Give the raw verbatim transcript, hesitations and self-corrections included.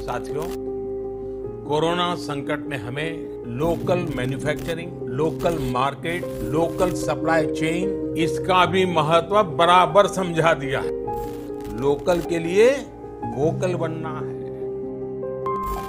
साथियों, कोरोना संकट ने हमें local manufacturing, local market, local supply chain इसका भी महत्व बराबर समझा दिया है। लोकल के लिए वोकल बनना है।